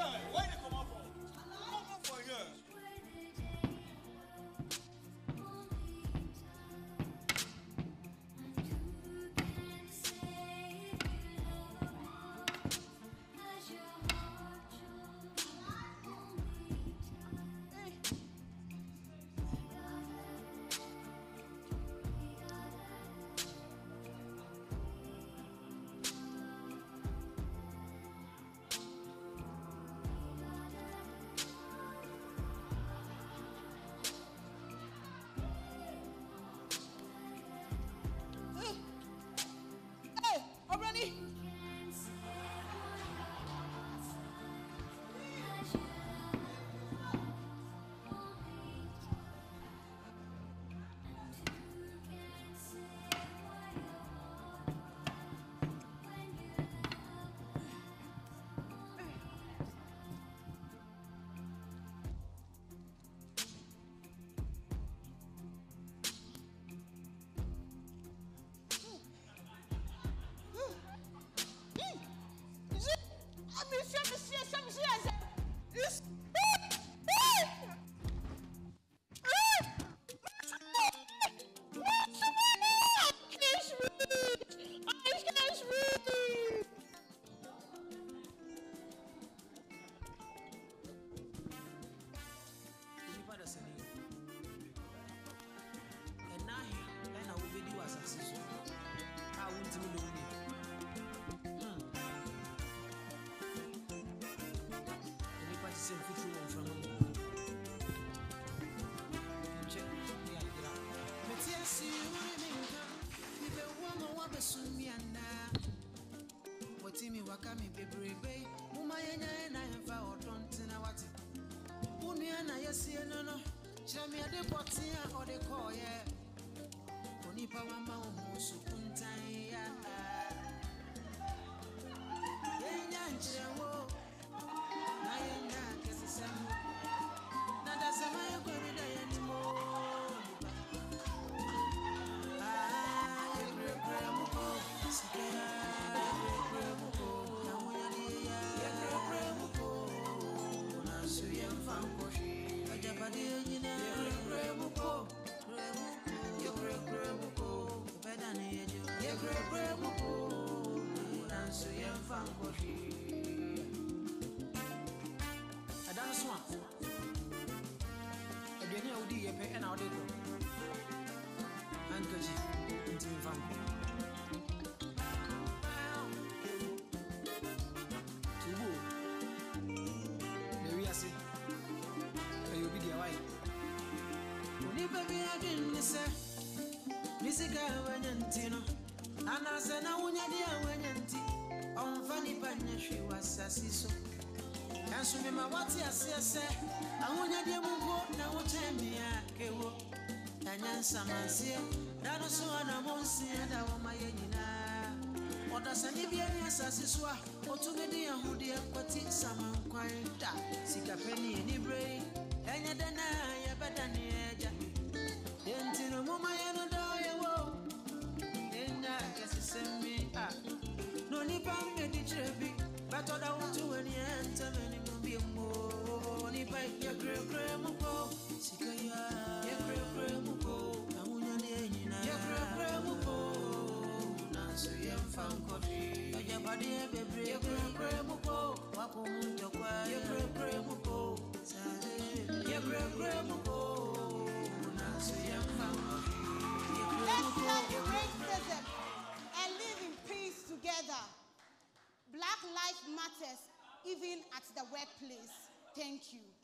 Where they come out from? Come from here. Samansia, that was one among Siena, my Yenina. What does any be any assassin? Or to me, who dear, but it's some quiet, sick a penny in the brain, and yet then I better near. Then Tino Mama and a dog, and I guess it's send me up. No nipper, get it trebby, but I want to any answer, and it will be more. Nipper, your grandma, Sikaya, your grandma. Let's celebrate Joseph and live in peace together. Black life matters even at the workplace. Thank you.